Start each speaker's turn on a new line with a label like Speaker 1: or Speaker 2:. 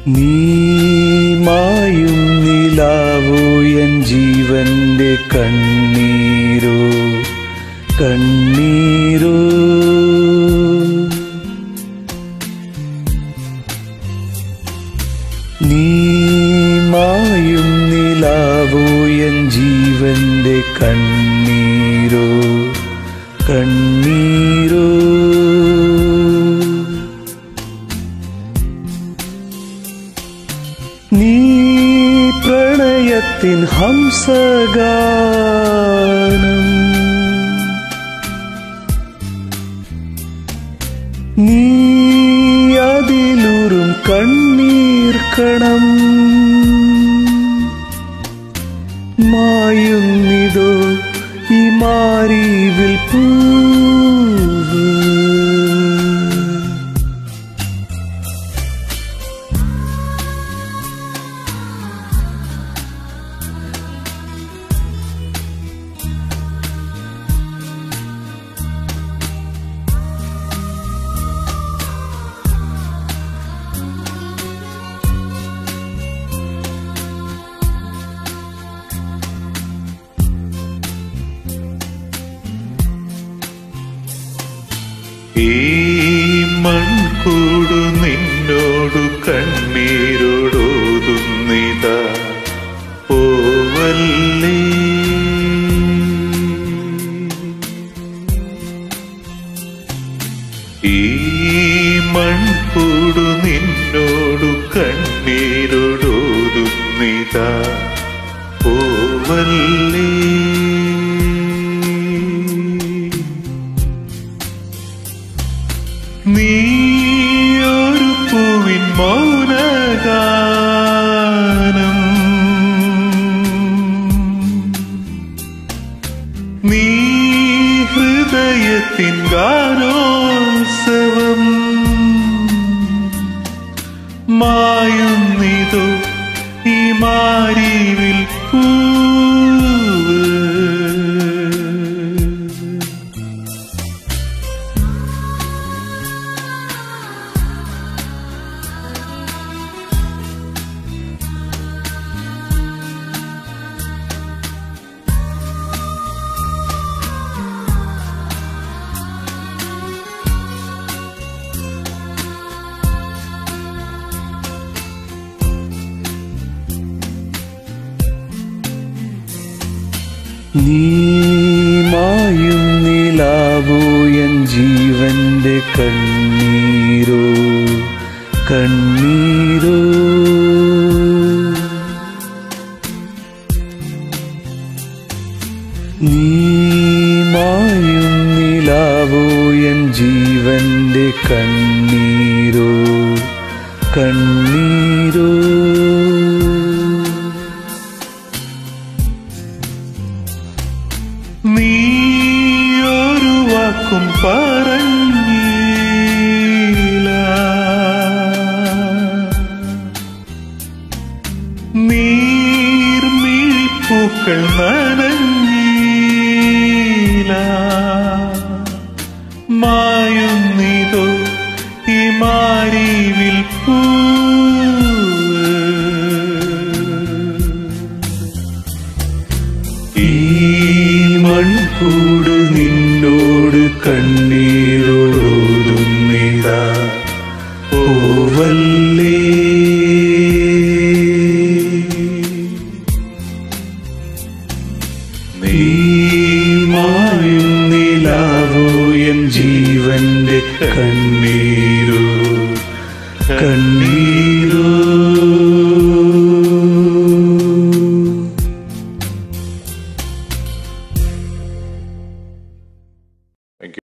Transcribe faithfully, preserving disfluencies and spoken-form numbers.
Speaker 1: നീ മായും നിലാവോ എൻ ജീവന്റെ കണ്ണീരോ കണ്ണീരോ നീ മായും നിലാവോ എൻ ജീവന്റെ കണ്ണീരോ കണ്ണീരോ നീ പ്രണയത്തിൻ ഹംസഗാനം നീ അതിലുറും കണ്ണീർ കണം മായുന്നിതോ ഈ മാരിവിൽ പൂവ്
Speaker 2: ഈ മൺകൂടു നിന്നോടു കണ്ണീരോടോതുന്നിതാ പോവല്ലേ. ഈ മൺകൂടു നിന്നോടു കണ്ണീരോടോതുന്നിതാ പോവല്ലേ. നീയൊരു പൂവിൻ മൗനഗാനം നീ ഹൃദയത്തിൻ ഗാനോത്സവം മായുന്നിതോ ഈ മാരിവിൽ പൂവ്.
Speaker 1: നീ മായും നിലാവോ എൻ ജീവന്റെ കണ്ണീരോ കണ്ണീരോ നീ മായും നിലാവോ എൻ ജീവന്റെ കണ്ണീരോ കണ്ണീരോ
Speaker 2: നീയൊരു വാക്കും പറഞ്ഞില്ല നീർമിഴിപ്പൂക്കൾ നനഞ്ഞില്ല മായുന്നിതോ ഈ മാരിവിൽ പൂവ്.
Speaker 1: ഈ മൺകൂട് നിന്നോട് കണ്ണീരോടോതുന്നിതാ പോവല്ലേ. നീ മായും നിലാവോ എൻ ജീവന്റെ കണ്ണീരോ കണ്ണീരോ